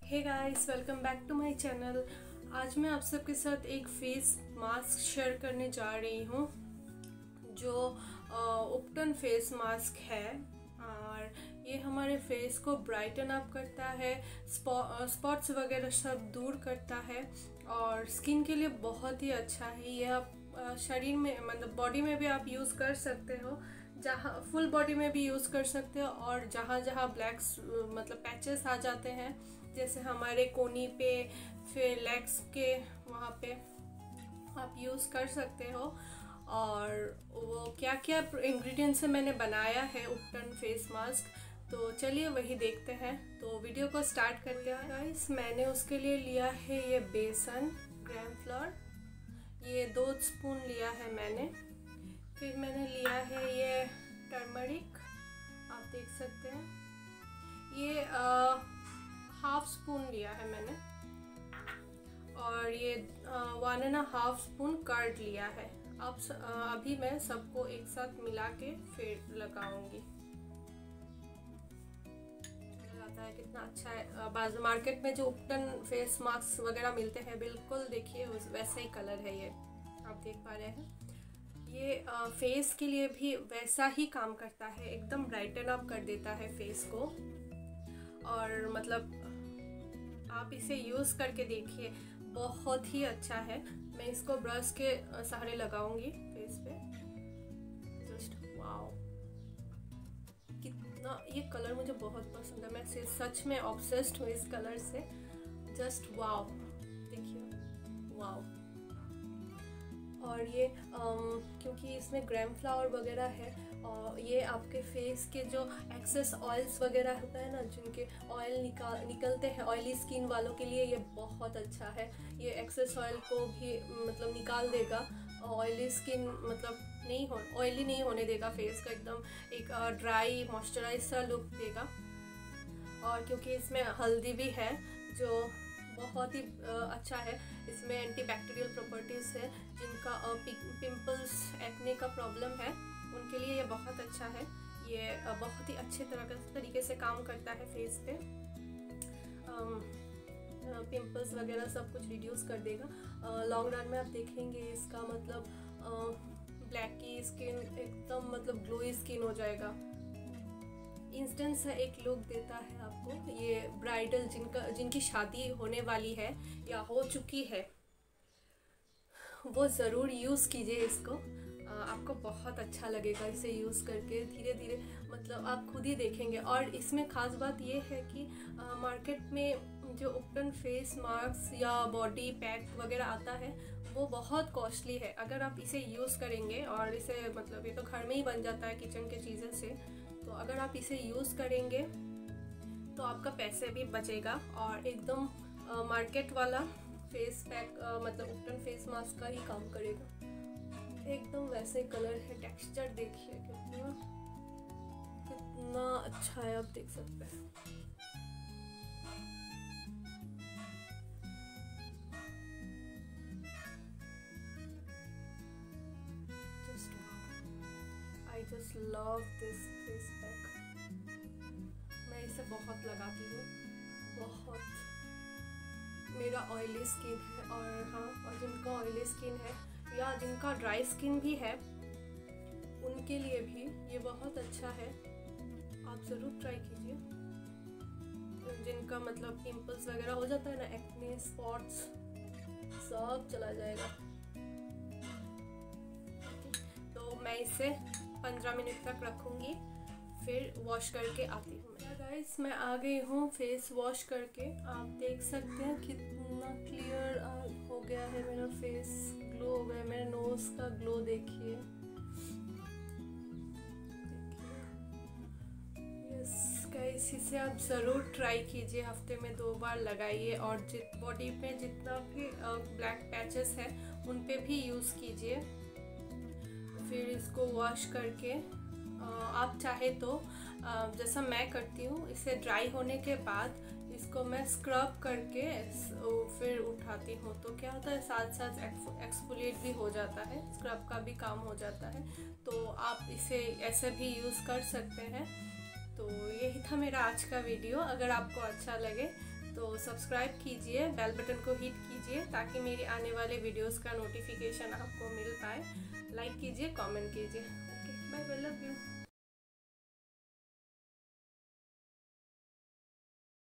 Hey guys, welcome back to my channel. आज मैं आप सबके साथ एक फेस मास्क शेयर करने जा रही हूँ जो उपटन फेस मास्क है और ये हमारे फेस को ब्राइटन अप करता है, स्पॉट्स वगैरह सब दूर करता है और स्किन के लिए बहुत ही अच्छा है। ये आप शरीर में मतलब बॉडी में भी आप यूज़ कर सकते हो, जहाँ फुल बॉडी में भी यूज़ कर सकते हो और जहाँ जहाँ ब्लैक्स मतलब पैचेस आ जाते हैं जैसे हमारे कोनी पे, फिर लेग्स के वहाँ पे आप यूज़ कर सकते हो। और वो क्या क्या इंग्रेडिएंट्स से मैंने बनाया है उपटन फेस मास्क, तो चलिए वही देखते हैं। तो वीडियो को स्टार्ट करते हैं गाइस। मैंने उसके लिए लिया है ये बेसन, ग्राम फ्लोर, ये 2 स्पून लिया है मैंने। फिर मैंने लिया है ये टर्मरिक, आप देख सकते हैं, ये हाफ स्पून लिया है मैंने। और ये 1.5 स्पून कर्ड लिया है। अब अभी मैं सबको एक साथ मिला के फिर लगाऊंगी। लगता है कितना अच्छा है। मार्केट में जो उपटन फेस मास्क वगैरह मिलते हैं, बिल्कुल देखिए वैसे ही कलर है, ये आप देख पा रहे हैं। ये फेस के लिए भी वैसा ही काम करता है, एकदम ब्राइटन अप कर देता है फेस को। और मतलब आप इसे यूज़ करके देखिए, बहुत ही अच्छा है। मैं इसको ब्रश के सहारे लगाऊंगी फेस पे। जस्ट वाओ, कितना ये कलर मुझे बहुत पसंद है। मैं सच में ऑब्सेस्ड हूँ इस कलर से। जस्ट वाओ, देखिए वाओ। और ये क्योंकि इसमें ग्राम फ्लावर वगैरह है और ये आपके फेस के जो एक्सेस ऑयल्स वगैरह होता है ना, जिनके ऑयल निकलते हैं, ऑयली स्किन वालों के लिए ये बहुत अच्छा है। ये एक्सेस ऑयल को भी मतलब निकाल देगा, ऑयली स्किन मतलब ऑयली नहीं होने देगा फेस का, एकदम एक ड्राई मॉइस्चराइज सा लुक देगा। और क्योंकि इसमें हल्दी भी है जो बहुत ही अच्छा है, इसमें एंटीबैक्टीरियल प्रॉपर्टीज़ है। जिनका पिंपल्स, एक्ने का प्रॉब्लम है, उनके लिए ये बहुत अच्छा है। ये बहुत ही अच्छे तरीके से काम करता है फेस पे। पिंपल्स वगैरह सब कुछ रिड्यूस कर देगा। लॉन्ग रन में आप देखेंगे इसका मतलब ब्लैक की स्किन एकदम मतलब ग्लोई स्किन हो जाएगा। इंस्टेंट सा एक लुक देता है आपको। ये ब्राइडल जिनकी शादी होने वाली है या हो चुकी है, वो ज़रूर यूज़ कीजिए इसको। आपको बहुत अच्छा लगेगा इसे यूज़ करके। धीरे धीरे मतलब आप खुद ही देखेंगे। और इसमें ख़ास बात ये है कि मार्केट में जो उपटन फेस मास्क या बॉडी पैक वगैरह आता है वो बहुत कॉस्टली है। अगर आप इसे यूज़ करेंगे, और इसे मतलब ये तो घर में ही बन जाता है किचन के चीज़ों से, तो अगर आप इसे यूज़ करेंगे तो आपका पैसे भी बचेगा और एकदम मार्केट वाला फेस पैक मतलब उपटन फेस मास्क का ही काम करेगा। एकदम वैसे कलर है, टेक्सचर देखिए कितना अच्छा है, आप देख सकते हैं। I just love this face pack। मैं इसे बहुत लगाती हूँ, बहुत। मेरा ऑयली स्किन है और हाँ, और जिनका ऑयली स्किन है या जिनका ड्राई स्किन भी है, उनके लिए भी ये बहुत अच्छा है। आप ज़रूर ट्राई कीजिए। जिनका मतलब पिंपल्स वगैरह हो जाता है ना, एक्ने, स्पॉट्स, सब चला जाएगा। तो मैं इसे 15 मिनट तक रखूँगी, फिर वॉश करके आती हूँ। गाइस, मैं आ गई हूँ फेस वॉश करके। आप देख सकते हैं कितना क्लियर हो गया है मेरा फेस, ग्लो हो गया। मेरे नोज़ का ग्लो देखिए। यस गाइस, इसे आप ज़रूर ट्राई कीजिए, हफ्ते में 2 बार लगाइए। और बॉडी पे जितना भी ब्लैक पैचेस है उन पे भी यूज़ कीजिए। फिर इसको वॉश करके आप चाहे तो जैसा मैं करती हूँ, इसे ड्राई होने के बाद इसको मैं स्क्रब करके फिर उठाती हूँ। तो क्या होता है, साथ साथ एक्सफोलिएट भी हो जाता है, स्क्रब का भी काम हो जाता है। तो आप इसे ऐसे भी यूज़ कर सकते हैं। तो यही था मेरा आज का वीडियो। अगर आपको अच्छा लगे तो सब्सक्राइब कीजिए, बेल बटन को हिट कीजिए ताकि मेरी आने वाले वीडियोस का नोटिफिकेशन आपको मिल पाए। लाइक कीजिए, कमेंट कीजिए। Okay, bye bye, love you.